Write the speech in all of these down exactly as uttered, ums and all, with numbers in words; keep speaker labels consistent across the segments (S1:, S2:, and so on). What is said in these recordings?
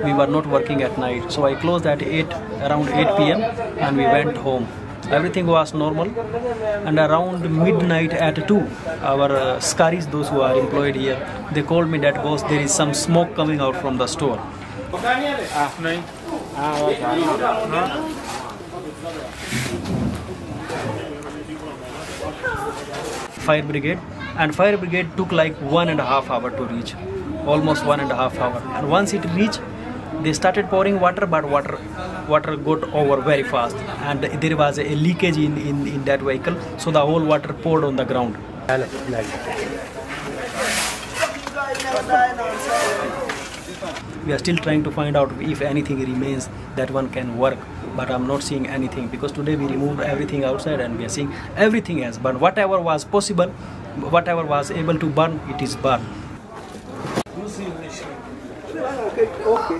S1: we were not working at night. So I closed at eight, around eight p m and we went home. Everything was normal, and around midnight at two, our uh, scaries, those who are employed here, they called me that boss, there is some smoke coming out from the store. Fire brigade, and fire brigade took like one and a half hour to reach, almost one and a half hour. And once it reached, they started pouring water, but water water got over very fast, and there was a leakage in, in, in that vehicle, so the whole water poured on the ground. We are still trying to find out if anything remains that one can work, but I'm not seeing anything, because today we removed everything outside and we are seeing everything else. But whatever was possible, whatever was able to burn, it is burned.
S2: Okay, okay.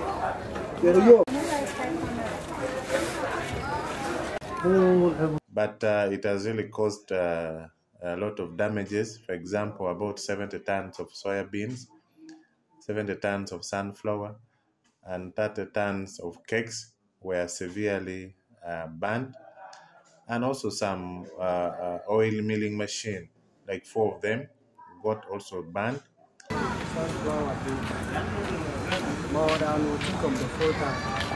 S3: But uh, it has really caused uh, a lot of damages. For example, about seventy tons of soybeans, seventy tons of sunflower, and thirty tons of cakes were severely uh, burned. And also some uh, uh, oil milling machine, like four of them, got also burned.
S2: More than we took on the full time.